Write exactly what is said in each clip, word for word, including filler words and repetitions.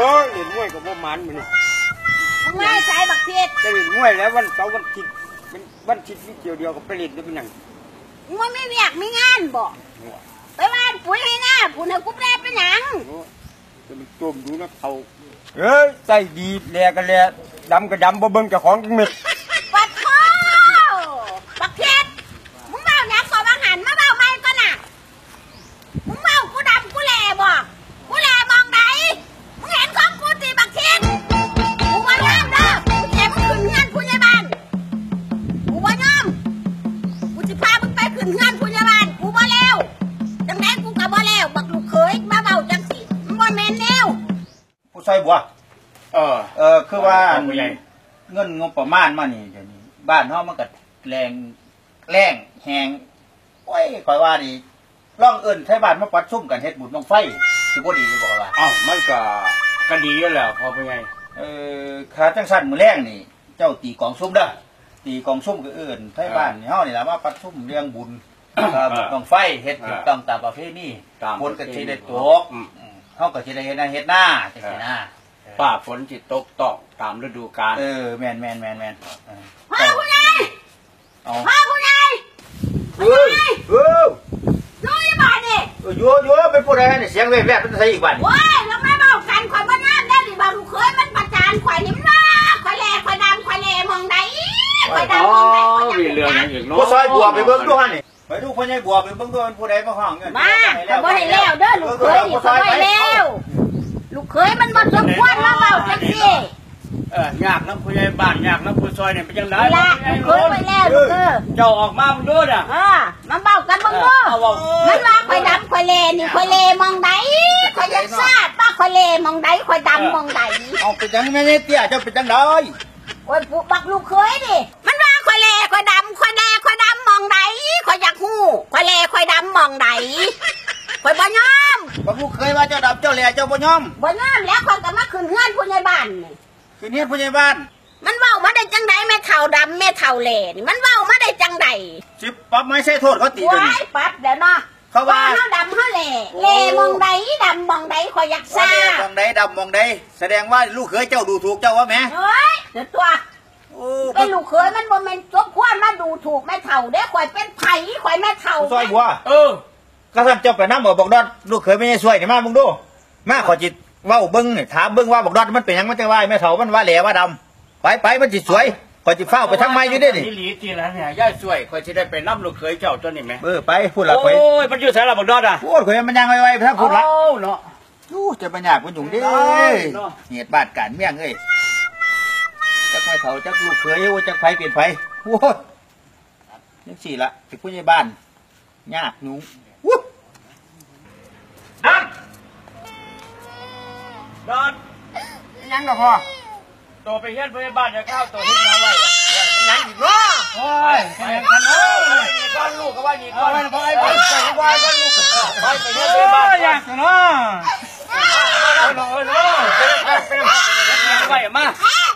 ยเล่นมวยกับบ่มันมันมึงไม่ใช่บักเทียดจะเล่นมวยแล้ววันเสาร์วันอาทิตย์เป็นวันอาทิตย์นี่เดียวเดียวกับไปเล่นได้เป็นหยังมึงไม่เวียกไม่งานบ่ไปบ้านปุ๋ยให้หน้าปุ๋ยให้กูแปรเป็นหยังจะมันจมดูนะเขาเอ้ยใจดีแลกันแลดำกับดำบ่เบิ่งเจ้าของจังเม็ดปัดโธ่บักเทียดมึงเมาหนักกว่าบางหันมาเมาไม่ก็น่ะมึงเมากูดำกูแหล่บ่กูแหล่มองไหนมึงเห็นของกูตีบักเทียดกูว่าน้ำเด้อกูเจ็บมึงขึ้นเงินผู้ใหญ่บ้านกูว่าน้ำกูจะพามึงไปขึ้นเงินผู้ใหญ่บ้านกูบ่แล้วจังไหนกูก็บ่แล้วบักลูกเขยมาเมาจังสิมึงบ่แม่นแล้วผู้ซอยบัวเออเออคือว่าเงินงบประมาณมานี่เดี๋ยวนี้บ้านเฮามันก็แรงแรงแหงโอ้ยคอยว่าดิร่องเอิ้นไทบ้านมาปัดซุ่มกันเฮ็ดบุญบั้งไฟสิบ่ดีบ่ว่าอ้าวมันก็ก็ดีอยู่แล้วพอเป็นไงเออขาจังซั่นมื้อแรงนี่เจ้าตีกองซุ่มเด้อตีกองซุ่มก็เอิ้นไทบ้านเฮานี่ล่ะมาปัดซุ่มเรื่องบุญบุญบั้งไฟเฮ็ดถูกต้องตามประเพณีฝนก็สิได้ตกเฮาก็สิได้เฮ็ดนาเฮ็ดนาจังซี่นะป่าฝนจิตตกตอกตามฤดูกาลเออแม่นแม่นแม่นแม่นพ่อผู้ใหญ่พ่อผู้ใหญ่เออเอออยู่ที่บ้านนี่อยู่อยู่เป็นผู้ใดเนี่ยเสียงแว่วๆเป็นใส่อีกบ้านโอ้ยเราไม่เมากันข่อยบ้านน้ำได้ดิบ่าวลูกเคยมันประจานข่อยนี่มันข่อยแหล่ข่อยดำข่อยแหล่มองใดข่อยดำมองใดข่อยมีเรื่องอย่างอื่นเนาะผู้ซอยบัวไปเบิ่งดูหั่นนี่ไปดูพ่อใหญ่บัวไปเบิ่งดูเป็นผู้ใดมาห้องเงินมาบ่ให้แล้วเด้อลูกเคยนี่บ่ให้แล้วลูกเคยมันบ่สมควรมาเมาจังซี่เออยากน้ำผู้ใหญ่บ้านยากน้ำผู้ซอยเนี่ยเป็นยังไงล่ะเคยไปแล้วลูกเออเจ้าออกมามึงดูน่ะเออมาเมากันมึงดูมันว่าข่อยดำข่อยแหล่นี่ข่อยแหล่มองใดข่อยอยากทราบว่าข่อยแหล่มองใดข่อยดำมองใดเอาไปจังแม่เตี้ยเจ้าไปจังไดโอ้ยผู้บักลูกเคยดิมันว่าข่อยแหล่ข่อยดำข่อยแหล่ข่อยดำมองใดข่อยอยากฮู้ข่อยแหล่ข่อยดำมองใดข่อยบ่ยอมบักลูกเคยว่าเจ้าดำเจ้าแหล่เจ้าบ่ยอมบ่ยอมแล้วข่อยก็มาขึ้นเฮือนผู้ใหญ่บ้านนี่ขึ้นเฮือนผู้ใหญ่บ้านมันเว้ามาได้จังไดแม่เฒ่าดำแม่เฒ่าแหล่นี่มันเว้ามาได้จังไดสิปรับไม่ใช่โทษเขาตีตัวนี้ปรับเดี๋ยวเนาะเขาว่าเฮาดำเฮาแหล่แหล่มองใดดำมองใดข่อยอยากทราบมองใดดำมองใดแสดงว่าลูกเคยเจ้าดูถูกเจ้าว่าแม่เฮ้ยเดี๋ยวตัวเป็นลูกเคยมันบ่แม่นจบควรมาดูถูกแม่เฒ่าเด้ข่อยเป็นไผข่อยแม่เฒ่าซอยบัวเออกระทั่งเจ้าไปน้ำบอกบอกดอดลูกเคยไม่ใช่ช่วยนี่มามึงดูมาขอจิตว่าเบิ้งนี่ถามเบิ้งว่าบอกดอดมันเป็นยังมันจะว่าแม่เฒ่ามันว่าแหล่ว่าดำไปไปมันจิตสวยขอจิตเฝ้าไปทั้งไม้อยู่ด้วยนี่หลีตีแล้วเนี่ยย่าช่วยขอจะได้ไปน้ำลูกเคยเจ้าตัวนี้ไหมเออไปพูดละไปโอ้ยมันอยู่แถวละบอกดอดอ่ะพูดเคยมันยังไวไวทั้งพูดละเนาะดูจะปัญญาคุณหยุ่งดิเหตุบาดการเมี่ยงเอ้ยจักไม่เฒ่าจักลูกเคยว่าจักไฟเปลี่ยนไฟโอ้ยนี่สี่ละถึงผู้ใหญ่บ้านยากหนูวุ้ดอนดอนยังดอกพ่อตัวไปเฮียนผู้ใหญ่บ้านจะเข้าตัวที่นาไว้ยังอีกเนาะโอ้ยแข่งกันเอ้ยก้อนลูกก็ว่าอีกก้อนไปไปไปไปไปก้อนลูกไปไปเฮียนผู้ใหญ่บ้านอยากเนาะเออเออเออไปไปไปมา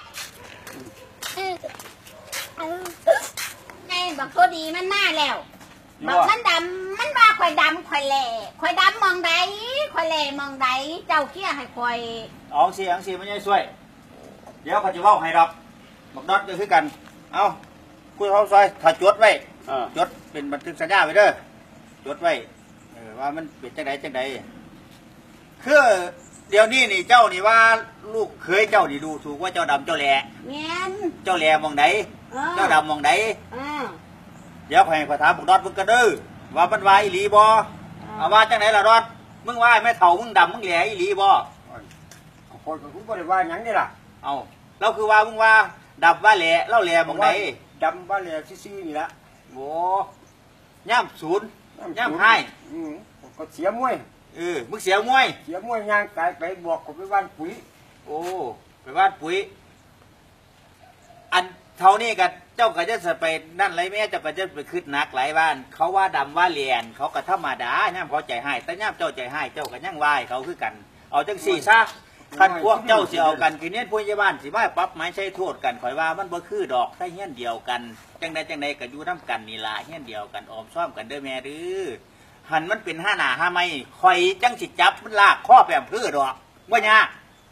ไงบักตัวดีมันมาแล้วบักมันดำมันว่าข่อยดำข่อยแหล่ข่อยดำมองใดข่อยแหล่มองใดเจ้าเกี้ยให้ข่อยอ๋อสิอังสิไม่ใช่ช่วยเดี๋ยวเขาจะว่าให้ดอกบักดอดก็คือกันเอาคุยเขาซอยถ้าจดไว้จดเป็นบันทึกสัญญาไว้เด้อจดไว้ว่ามันเป็นจังใดจังใดคือเดี๋ยวนี้นี่เจ้านี่ว่าลูกเคยเจ้านี่ดูถูกว่าเจ้าดำเจ้าแหล่เจ้าแหล่มองใดเจ้าดำมองใดเดี๋ยวให้ขอถามบักดอดมึงก็เด้อว่ามันว่าอีหลีบ่เอาว่าจังไหนล่ะดอดมึงว่าแม่เฒ่ามึงดำมึงแหล่อีหลีบ่คนก็คุ้มบ่ได้ว่าหยังนี่ล่ะเอาเราคือว่ามึงว่าดำว่าแหล่เล่าแหล่มองใดดำว่าแหล่ซื่อๆนี่ละโอ้ย่ำศูนย์ย่ำให้ก็เสียมวยเออมึงเสียมวยเสียมวยย่างตายไปบอกกับไปบ้านปุ๋ยโอ้ไปบ้านปุ๋ยอันเท่านี้กันเจ้าก็จะไปนั่นไรแม่เจ้าก็จะไปขึ้นนักหลายบ้านเขาว่าดำว่าเลียนเขาก็ธรรมดาย่ำเขาใจให้แต่ย่ำเจ้าใจให้เจ้าก็ย่างไหวเขาคือกันเอาจังสี่ซะขันพวกเจ้าเสียเอากันคือเนี้ยผู้ใหญ่บ้านสิว่าปั๊บไม้ใช้โทษกันข่อยว่ามันบ่คือดอกถ้าเฮี้ยนเดียวกันจังใดจังใดก็อยู่น้ำกันนี่ล่ะเฮี้ยนเดียวกันออมซ้อมกันเด้อแม่ดื้อหันมันเป็นห้าหนาห้าไม้ข่อยจังสิจับมันลากข้อแปมพื้นดอกว่ายาก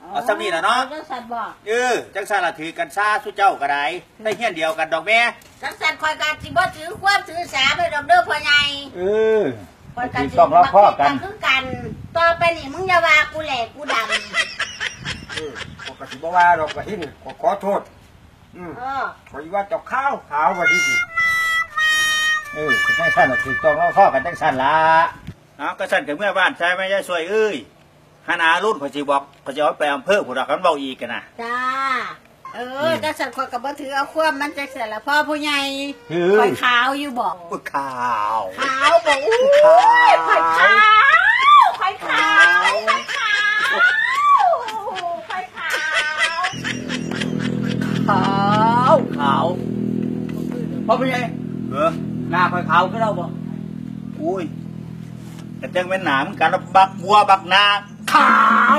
เอาซ้ำนี่ล่ะเนาะจังสันบอกเออจังซั่นล่ะถือกันซาสุเจ้าก็ได้ได้เฮียนเดียวกันดอกแม่จังสันคอยกันสิบ่ถือความถือสาไปดอกเด้อพ่อใหญ่เออคอยกันสิต้องรับพ่อกันคือกันต่อไปนี่มึงอย่าว่ากูแหลกกูดเออปกติบ่ว่าดอกกระหินขอขอโทษอืมำเออขอว่าเจ้าข้าวขาวกว่าที่นี่เออคือจังซั่นน่ะถูกต้องแล้วพ่อกันจังซั่นล่ะเอาก็ซั่นก็เมื่อบ้านใช่ไหมยายสวยเอ้ยหานารุ่นเขาสิบอกเขาจะเอาไปอำเภอผู้ดอกกันเว้าอีกกันน่ะจ้าเออจังสันคอยกับบ่ถือเอาความมันจังสันละพ่อผู้ใหญ่คือคอยขาวอยู่บอกอุ้ยข่าวขาวบอกอู้ยคอยขาวคอยขาวคอยขาวคอยขาวขาวขาวพ่อเป็นไงเออหน้าค่อยขาวก็เราบ่อุ้ยแต่จังเป็นหนามกันแล้วบักบัวบักนาขาว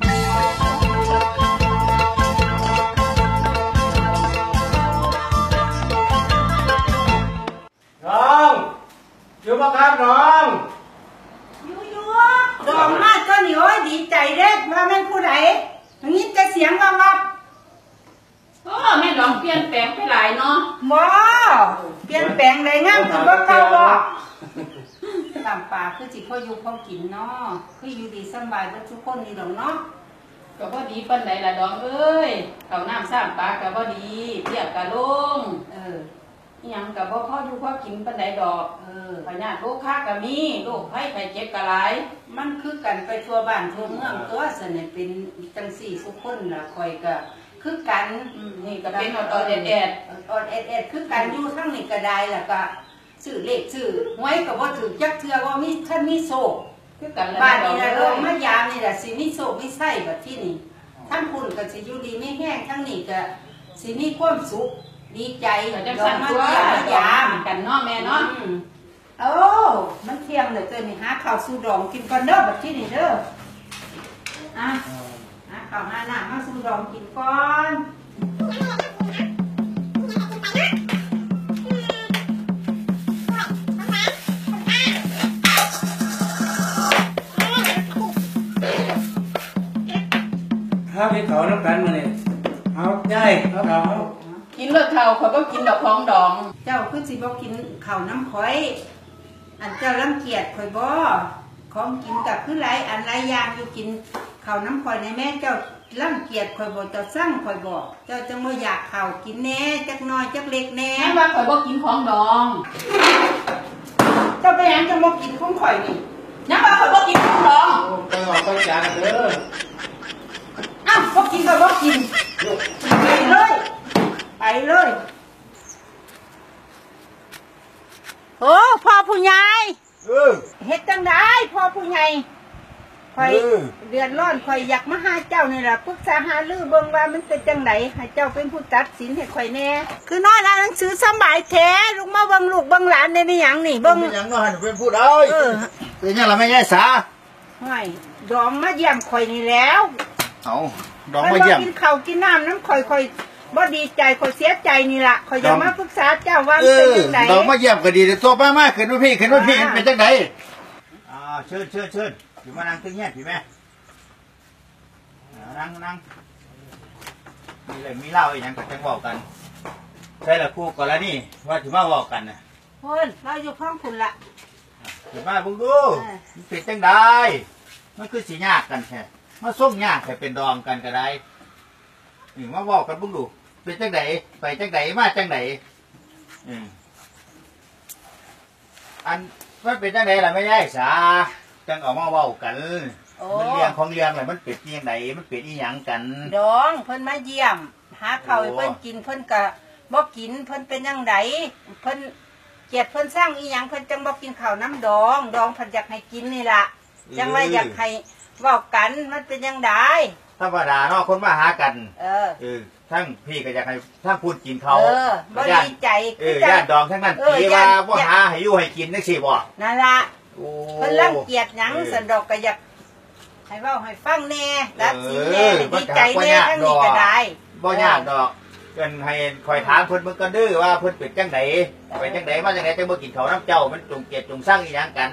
น้องอยู่บ้านครับน้องอยู่อยู่ดอกมาก็นี่โอ้ยดีใจเด้ว่าแม่นผู้ใดอย่างนี้จะเสียงว่าว่าโอ้แม่ดองเปลี่ยนแปลงไปหลายเนาะบ่เปลี่ยนแปลงได้งามคือบ่เก่าบ่ตามป่าคือสิพ่ออยู่พ่อกินเนาะคืออยู่ดีสำบายเบิดทุกคนนี่ดอกเนาะก็บ่ดีปานใดล่ะดองเอ้ยข้าวน้ำสร้างปลาก็บ่ดีเปียกก็ลงเอออิหยังก็บ่พออยู่พอกินปานใดดอกเออพญาติโรคค้าก็มีโรคภัยไข้เจ็บก็หลายมันคือกันไปทั่วบ้านทั่วเมืองตัวสนิทเป็นจังสี่ทุกคนล่ะคอยก็คือกันอืมนี่ก็เป็นออดๆแอดอดเอ็ดเอ็ดคือกันอยู่ทั้งนี้ก็ได้ล่ะก็ซื้อเลขซื้อหวยก็บ่ถือจักเทื่อว่ามีท่านมีโชคๆคือกันบ้านดอนี้กนะเอ้โรงยมะยามนี่แหละสิมีโศกมีไส้แบบที่นี่ทั้งคุณก็สิอยู่ดีไม่แห้งทั้งนี่ก็สิมีความสุขดีใจก็จังดอสั่กนมะตัวยามมะยามกันเนาะแม่เนาะอืมโอ้มันเที่ยงเลยเกินนี่หาข้าวสู่ดองกินก่อนเด้อแบบที่นี่เด้ออ่ะหาข้าวหาน้ำมาสู่ดองกินก่อนถ้าไปเขาน้ำกันมาเนี่ยเอาได้เอาเอากินเลือดเท่าเขาก็กินดอกของดองเจ้าคือสิบ่กินข้าวน้ำข่อย อันเจ้ารังเกียจข่อยบ่ของกินกับคือหลายอันหลายอย่างอยู่กินข้าวน้ำข่อยในแม่เจ้ารังเกียจข่อยบ่เจ้าสั่งข่อยบ่เจ้าจังบ่อยากข้าวกินแหน่จักน้อยจักเล็กแหน่แม่ว่าข่อยบ่กินของดองเจ้าไปหยังจังบ่กินของข่อยนี่ยังว่าข่อยบ่กินของดองไปออกไปจานเด้ออ้าวบ่กินก็บ่กินไปเลยไปเลยโอ้พ่อผู้ใหญ่เออเฮ็ดจังได้พ่อผู้ใหญ่ข่อยเออเดือดร้อนข่อยอยากมาหาเจ้านี่ล่ะปรึกษาหารือเบิ่งว่ามันเป็นจังไดให้เจ้าเป็นผู้ตัดสินให้ข่อยแน่คือนอนอ่านหนังสือสำบายแท้ลูกมาเบิ่งลูกเบิ่งหลานได้มีหยังนี่เบิ่เบิ่งงเป็นหยังเนาะให้เป็นผู้ใดเออเป็นหยังล่ะแม่ยายสาห้อยดองมาเยี่ยมข่อยนี่แล้วเอาดองมาเยี่ยมนบ่กินข้าวกินน้ำน้ำข่อยข่อยบ่ดีใจข่อยเสียใจนี่ล่ะข่อยอยากดองมาปรึกษาเจ้าว่าเอมันเป็นอจังไดดองมาเยี่ยมก็ดีแต่ตัวป้ามากขึ้นว่าพี่ขึ้นว่าพี่อ่าเป็นจังไดอ่าเชิญเชิญเชิญอยู่มานั่งตึ้งเงี้ยพี่แม่อ่านั่งนั่งมีอะไรมีเล่าอีกหยังก็จังบอกกันใช่ละครูก่อนแล้วนี่ว่าถือมาบอกกันนะเพิ่นเราอยู่ข้องคุณล่ะถือมาบุ้งดูเออมันเป็นจังไดมันคือสียากกันแค่มาส่งยากแต่เป็นดองกันก็ได้นี่มาบอกกันบุ้งดูเป็นจังไดไปจังไดมาจังไดอืมอันมันเป็นจังไดล่ะไม่ใช่สาจังออกมาเว้ากันโอ้มันเรียงของเรียงอะไรมันเป็นยังไงมันเป็นอีหยังกันดองเพิ่นมาเยี่ยม หาข้าวให้โอ้เพิ่นกินเพิ่นก็บ่กินเพิ่นเป็นจังไดเพิ่นเกลียดเพิ่นสร้างอีหยังเพิ่นจังบ่กินข้าวน้ำดอง ดองเพิ่นอยากให้กินนี่ล่ะจังว่าอยากให้เว้ากันมันเป็นจังไดธรรมดาเนาะคนมาหากันเออเออทั้งพี่ก็อยากให้ทั้งพูดกินเขาเออบ่ญาดีติใจเอคืออจัญาง ติดองทั้งนั้นเออตีญาว่าติว่าหาให้อยู่ให้กินนักสิบ่นั่นล่ะโอ้เพิ่นรังเกียจหยังเออสันดอกก็อยากให้เว้าให้ฟังแน่ตัดสินเอแน่อให้มัดีนก็ใจบ่แน่ยากทั้งนี้ดอกก็ได้บ่ยากดอกเกินให้คอยถามเพิ่นเบิ่งกันเด้อว่าเพิ่นเป็นจังไดไปจังไดมาจังไดจังบ่กินข้าวน้ำเจ้ามันจงเกลียดจงสร้างอีหยังกันค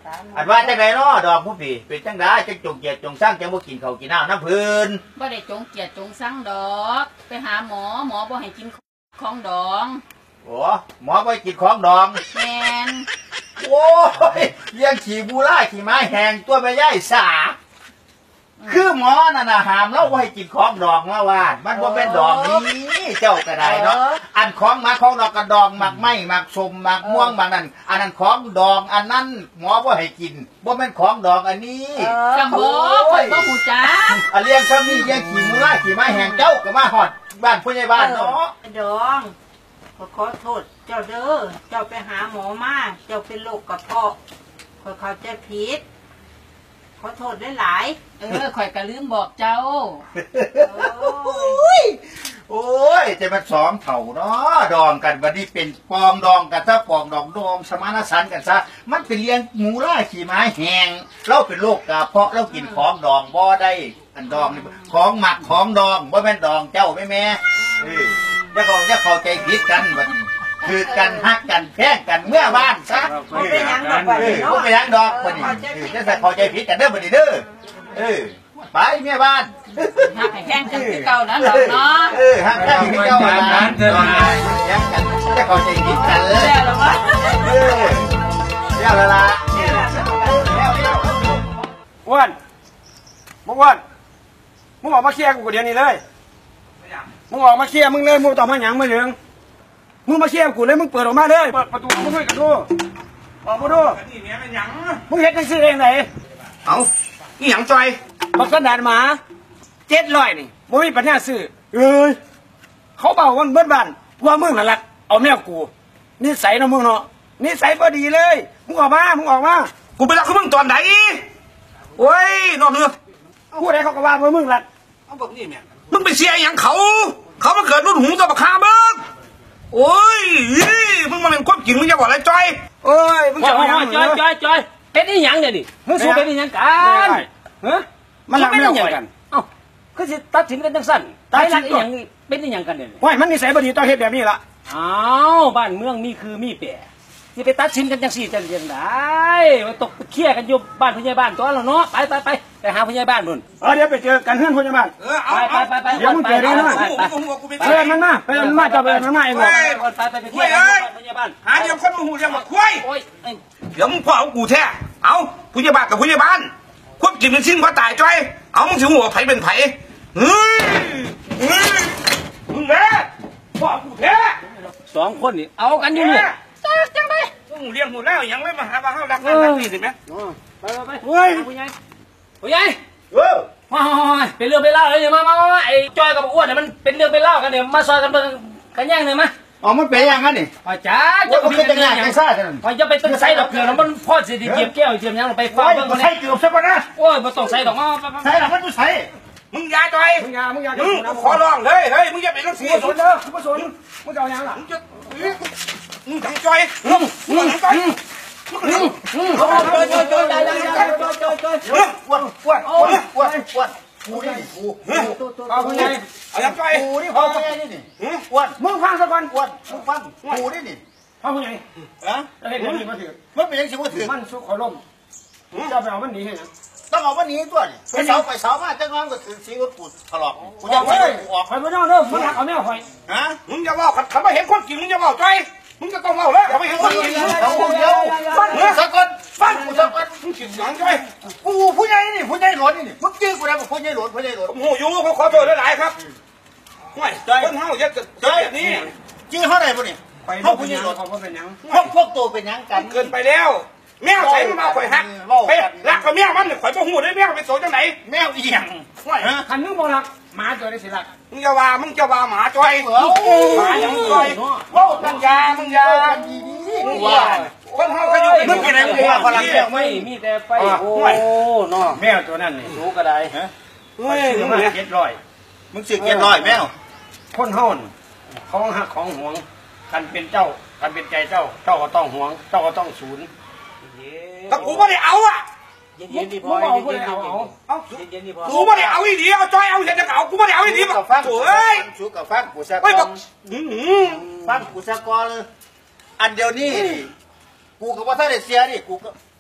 อันว่าจังไดเนาะดอกผู้พี่เป็นจังไดจังจงเกียรติจงสร้างจังบ่กินข้าวกินน้ำน้ำพื้นบ่ได้จงเกียรติจงสั่งดอก ไปหาหมอหมอบ่ให้กินของดองโอ้หมอบ่กินของดองแม่นโอ้ยเลี้ยงขี่บูล่าขี่ม้าแหงตัวไม่ย่ายสาคือหมอน่ะนะหามเราไว้กินของดองมาว่ามันว่าเป็นดองนี้เจ้าก็ได้เนาะอันของมาของดอกกระดองหมักไม้หมักสมหมักม่วงหมักนั่นอันนั้นของดองอันนั้นหมอว่าให้กินว่าเป็นของดองอันนี้จังบ่ข่อยบ่ฮู้จักอันเลี้ยงซ้ำนี่เลี้ยงขี่บูล่าขี่ม้าแหงเจ้าก็มาหอดบ้านผู้ใหญ่บ้านเนาะดองขอขอโทษเจ้าเด้อเจ้าไปหาหมอมาเจ้าเป็นโรคกระเพาะขอเขาใจผิดขอโทษได้หลายเออข่อยก็ลืมบอกเจ้าโอ้ยโอ้ยจะมันสองเถ่าเนาะดองกันวันนี้เป็นปองดองกันซะปองดองดองสมานฉันท์กันซะมันเป็นเลี้ยงหมูล่าขี่ม้าแหงเราเป็นโรคกระเพาะเรากินของดองบ่ได้อันดองนี่ของหมักของดองบ่แม่นดองเจ้าแม่แม่เออจะเขาจะเข้าใจผิดกันบัดนี้คือกันฮักกันแพงกันเมื่อบ้านซะบ่เป็นหยังดอกบัดเอนี้อเนาะบ่เป็นหยังดอกบัดนี้เออจะใส่เข้าใจผิดกันเด้อบัดนี้เด้อเออไปเมียบ้านหักให้แข้งกันคือเก่านะดอกเนาะเออฮักกันคือเจ้าบ้านเด้อแยกกันจะเข้าใจผิดกันเลยแล้วล่ะวะเออเดี๋ยวละละเดี๋ยวเดี๋ยวอ้วนมึงอ้วนมึงออกมาเคลียร์กูเดี๋ยวนี้เลยมึงออกมาเคลียร์มึงเลยมึงต่อมาหยังมาเหลืองมึงมาเคลียร์กูเลยมึงเปิดออกมาเลยเปิดประตูมึงให้กันดูออกมาดูมึงเห็นจังซี่เองไหนเอาอีหยังจอยบักสันดานหมาเจ็ดร้อยนี่มึงมีปัญญาซื้อเอ้ยเขาเบาวันเบิดบ้านว่ามึงน่ะรักเอาแมวกูนิสัยเนาะมึงเนาะนิสัยพอดีเลยมึงออกมามึงออกมากูไปรักเขามึงตอนไหนโอ้ยนอกเนื้อพูดอะไรเขาก็ว่าว่ามึงรักมึงไปเสียอหย่างเขา เขามาเกิดรุ่นหูตัวบักคาเบิ้งโอ้ยมึงมาเป็นความจริงมึงจะบอกอะไรจอยเอ้ยมึงจจะอยเอาหยังจอยจอยจอยเป็นอีหยังเนี่ยดิมึงสู้เป็นอีหยังกันเฮ้ยมันรักแมวกันเอ้าคือสิตัดสินกันจังสั้นตัตัดดสิสินนก่อีอนหยังเป็นอีหยังกันเนี่ยว่ามันนิสัยบดีต่อเหตุแบบนี้ละอ้าวบ้านเมืองมีคือมีแปรสิไปตัดสินกันจังสี่จังยังได้ว่าตกเคลียร์กันอยู่บ้านผู้ใหญ่บ้านตัวเราเนาะไปไปไปไปหาผู้ใหญ่บ้านนู่นเออเดี๋ยวไปเจอกันเพื่อนพยาบาลเออเอาไปไปไปไปเดี๋ยวมึงเจอได้นะไปไปกูกูไปเชิญมันมาไปมันมาจะไปมันมาเองหรอกไปไปไปเคลียร์กันอยู่บ้านผู้ใหญ่บ้านหาเดี๋ยวคนมาหูเรื่องมาคุยโอ้ยเดี๋ยวมึงพ่อเอากูแท้เอาผู้ใหญ่บ้านกับผู้ใหญ่บ้านควบจริงเป็นสิ้นเพราะตายจอยเอามึงถึงหัวไผเป็นไผเฮ้ยเฮ้ยมึงแม่พ่อกูแท้สองคนนี่เอากันอยู่เนี่ยจังจังไปมึงเลี้ยงหมูแล้วยังไม่มาหาบ้าเขารักนั่นรักนี่สิแม่ไปไปไปเฮ้ยผู้ใหญ่ผู้ใหญ่เออมาเป็นเรื่องเป็นเล่าเลยเนี่ยมามามาไอ้จอยกับอ้วนเนี่ยมันเป็นเรื่องเป็นเล่ากันเนี่ยมาซอยกันเบิ่งกันย่างเนี่ยมาอ๋อมันเป็นอย่างนั้นนี่พ่อจ้าว่าเจ้ามันพี่เป็นเป็นอย่างยังไรไงซ่าจังพ่อจะไปตึ้งใส่ดอกเกลือแล้วมันพ่อสิเจียมแก้วเจียมยังไปฟ้าว่าเบิ่งมักัน นใส่เนี่ยเกือบซะก่อนนะโอ้ยบ่ต้องใส่ดอกมาใส่หลังมันจะใส่มึงอย่าจอยมึงอย่ามึงอย่ามึงขอร้องเฮ้ยเฮ้ยมึงอย่าไปรังสีมึงสนเด้อมึงสนมึงจะเอาอย่างล่ะมึงจะมึงทำจอยมึงมึงทำจอยจอยจอยจอยจอยจอยจอยจอยจอยอ้วนอ้วนอ้วนอ้วนอ้วนกูนี่กูกูเอาคุณยายเอาอย่างจอยกูนี่พอไงนี่นี่อ้วนมึงฟังสักก่อนอ้วนมึงฟังกูนี่นี่พ่อคุณยายฮะอะไรแบบนี้มาถือมันเป็นยังสิว่าถือมันสุขขอลมจะไปเอามันดีให้นะต้องเอาวันนี้ตัวนี่ไปเสาไปเสามาจังน้องก็ถือสีว่ากูถลอกกูจะเฮ้ไม่ยกูออกคอยมาย่อเด้อมันหักเอาแมวคอยฮะมึงอย่าว่าขัดขันมาเห็นความจริงมึงอย่าว่าจอยมึงจะต้องเล่าเลยขันมาเห็นความจริงเอาคนเดียวฟังกูสักคนฟังกูสักคนมึงกินหลังจอยกูผู้ใหญ่นี่ผู้ใหญ่หลวงนี่นี่มึงจื้อกูได้บอกผู้ใหญ่หลวงผู้ใหญ่หลวงผมหูอยู่เขาขอโทษหลายๆครับห่วยคนเฮาอย่าเกิดแบบนี้จื้อเท่าไหร่พวกนี่ไปพ่อผู้ใหญ่หลวงเขาเป็นยังพวกพวกตัวเป็นยังกันเกินไปแล้วแมวใส่มาข่อยหักไปรักกับแมวมันข่อยบ่หูได้แมวไปโสจังไหนแมวอีหยังห่วยคันนึงบอกรักหมาตัวได้สิรักมึงจะว่ามึงจะว่าหมาจอยหมาอย่างจอยโอ้ตังยามึงยามึงว่าคนเฮาก็อยู่มึงกินอะไรมึงว่าพลังแมวไม่มีแต่ไฟโอ้เนาะแมวตัวนั้นนี่รู้ก็ได้เฮ้ยซื้อมึมางเนี่ยเจ็ดร้อยมึงสิเกียรร้อยแมวคนเฮาน่ะของหักของหวงกันเป็นเจ้ากันเป็นใจเจ้า เจ้าก็ต้องหวง เจ้าก็ต้องศูนย์แต่กูไม่ได้เอาอ่ะเย็นๆดีพมึองเอาผู้ใดเอาเอาเอาเย็นๆดีพอกูไม่ได้เอาอีดีเอาจอยเอาเห็นจะเอากูไม่ได้เอาอีดีกับมาฟังเฮ้ยชูกับฟังกูสักเฮ้ยกบออกนหืมฟังกูสักกอนเลยอันเดียวนี้กูกับว่าถ้าได้เสียดิกูก็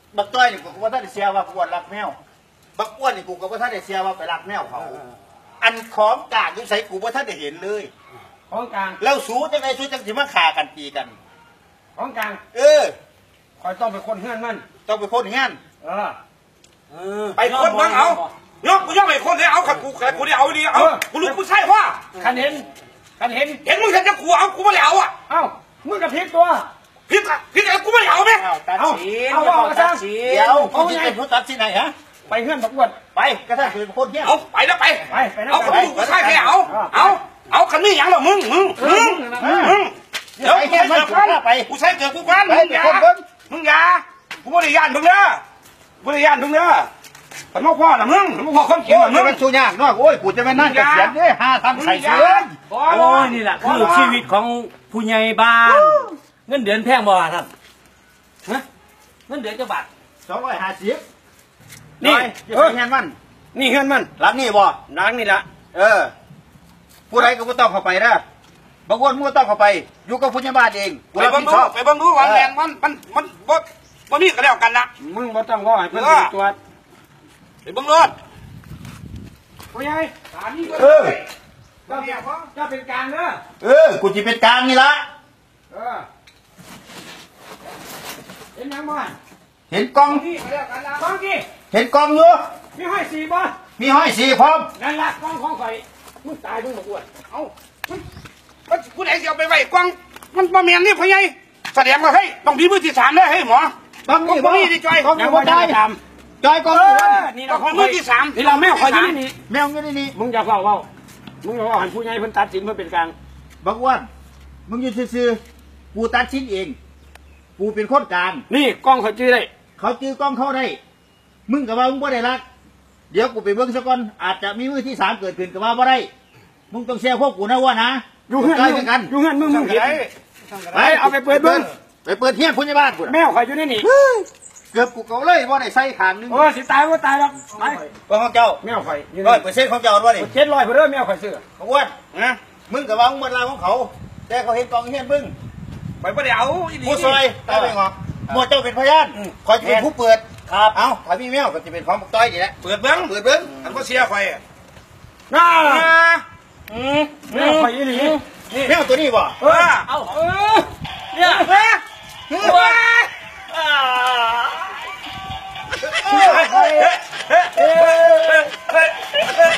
บักต้อยนี่กูก็ว่าท่านได้เสียว่ากูรักแมวบักอ้วนนี่กูก็ว่าท่านได้เสียว่าไปรักแมวเขาอันของกลางยุ่ใส่กูว่าท่านได้เห็นเลยของกลางแล้วสู้จังไงสู้จังสิมาฆ่ากันตีกันของกลางเออคอยต้องไปคนเฮือนมันต้องไปคนงานเออเออไปคนเบิ่งเอาเนาะกูย่อไปคนเลยเอาขัดกูขัดกูได้เอาดีเอากูรู้กูใช่ว่าคันเห็นคันเห็นเห็นมึงเห็นจะกูเอากูไม่ได้เอาอ่ะเอ้ามึงกับพริกตัวพี่พี่แต่กูไม่ได้เอาไหมตัดสินเอาเอาเอาเดี๋ยวกูจะเป็นผู้ตัดสินไหนฮะไปเฮือนบักอ้วนไปก็ถ้าเป็นคนเที่ยวเอาไปแล้วไปไปไปนะเอาขันกูกูใช่แค่เอาเอาเอาขันนี้ยังหรอมึงมึงมึงมึงเดี๋ยวไปแค่มันกูไปกูใช่เกิดกูกันไปมึงไปอย่าคนเบิ้งมึงอย่ากูไม่ได้ย่านมึงเด้อกูไม่ได้ย่านมึงเด้อขันมาพ่อละมึงขันมาพ่อคนกินโอ้ละยมึงมันสู้ยากเนาะโอ้ยกูจะไปนั่งเกษียณเด้ห้าทำใส่เสื้อโอ้ยนี่แหละคือชีวิตของผู้ใหญ่บ้านเงินเดือนแพงบ่ล่ะท่านฮะเงินเดือนจะบาทสองร้อยห้าสิบนี่เออแค่มันนี่เฮือนมันรับนี่บ่นางนี่ละเออ ผู้ใดก็ไม่ต้องเข้าไปนะบางคนมึงก็ต้องเข้าไป อยู่กับผู้ใหญ่บ้านเองกูไปรับเบิ่ผิงดดูชอบไปเบิ่งดูวันแมนมันมันมันบ่บ่มีก็แล้วกันละมึงบ่ต้องว่าให้เพิ่นดูตัวไปเบิ่งรถผู้ใหญ่ตามนี้เออเจ้าเป็นเจ้าเป็นกลางเด้อเออ กูจะเป็นกลางนี่ละเออเห็นยังบ่เห็นกล้องนี่ก็แล้วกันละกล้องกี่เห็นกล้องอยู่มีให้สี่บ่มีห้อยสีพร้อมนั่นละกล้องของข่อยมึงตายมึงบ่อ้วนเอามันกูไหนสิเอาไปไว้กวางมันบ่แม่นนี่พ่อใหญ่แสดงว่าเฮ้ยต้องมีมือที่สามเด้อเฮ้ยหมอกล้องนี่บ่มีดิจอยกล้องยันี่งบ่บ่ได้ได้ตามจอยกล้องเอนี่อนี่ก็ของมือที่สามนี่เราแม่ข่อยอยู่นี่นี่แมวอยู่นี่นี่มึงอย่าเฝ้าเว้ามึงอย่าเว้าหันผู้ใหญ่เพิ่นตัดสินเพิ่นเป็นกลางบักอ้วนมึงอยู่ซื่อๆกูตัดชิ้นเอง กูเป็นคนกลางนี่กล้องข่อยจื้อได้เขาจื้อกล้องเข้าได้ มึงกับว่ามึงบ่ได้รัก เดี๋ยวกูไปเบิ่งซะก่อนอาจจะมีมือที่สามเกิดขึ้นกับว่าบ่ได้ มึงต้องแชร์พวกกูนะว่านะอยู่เฮือนใกล้มึงกันอยู่เฮือนมึงมึงเห็นไปเอาไปเปิดเบิ่งไปเปิดเฮียนผู้ใหญ่บ้านกูน่ะแมวข่อยอยู่นี่นี่เกือบกูเกาเลยว่าได้ใส่ขางหนึงโอ้สิตายบ่ตายหรอกไปว่าของเจ้าแมวข่อยอยู่ร้อนี่ยเปอร์เซ็นต์ของเจ้าว่าดิเจ็ดร้อยเพิ่นเด้อแมวข่อยซื้อบักอ้วนนะมึงกับว่ามึงเวลาของเขา แต่เขาเห็นกองเฮียนมึงไปบ่ได้เอาอีหลีผู้ซอยตายไปงอกหมวดเจ้าเป็นพยานคอยจะเป็นผู้เปิดครับเอ้าถ้ามีแมวก็จะเป็นของบักต้อยนี่แหละเปิดเบิ่งเปิดเบิ้งอันบ่เสียข่อยน่าอืมแมวข่อยอีหลีแมวตัวนี้บ่เออเอ้าเออเนี่ยเฮ้ยแมวข่อยเอ้ย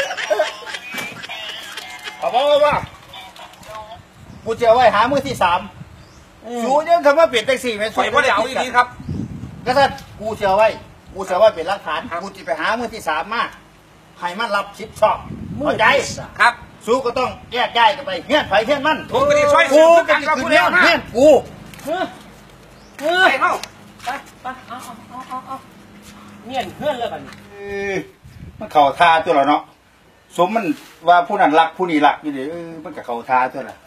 เขาบอกว่ากูจะเอาไว้หามือที่สามสูยังคำว่าเปลี่ยนแท็กซี่ไหมข่อยบ่ได้เอาอีหลีครับก็ถ้ากูจะเอาไว้กูจะเอาไว้เป็นหลักฐานกูจะไปหามือที่สามมาให้มันรับผิดชอบเข้าใจครับสูก็ต้องแยกย้ายกันไปเฮี้ยนไผเฮี้ยนมันผมก็ได้ช่วยกูซื้อก็กันจะกับขึ้ผู้นเดีเฮี้ยยว นนะเฮี้ยนกูเออเออไปเนาะไปไปเอาเอาเอาเอาเงียนเพื่อนเลยบัดนี้เออมันเข่าท่าตัวละเนาะสมมันว่าผู้นั้นรักผู้นี้รักอยู่ดิเออมันก็เข่าท่าตัวละ